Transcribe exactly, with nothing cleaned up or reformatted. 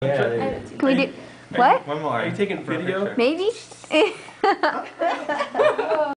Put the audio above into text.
Yeah, Can we do what? One more. Are you taking video? Maybe.